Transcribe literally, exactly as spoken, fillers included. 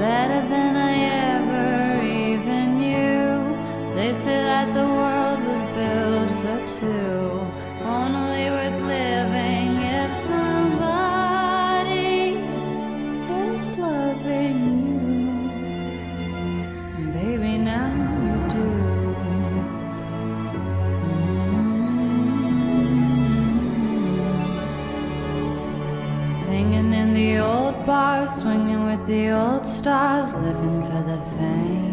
better than I ever even knew. They say that the world was built for two, only worth living if somebody is loving you. Baby, now you do. Singing in the old bars, swinging with the old stars, living for the fame.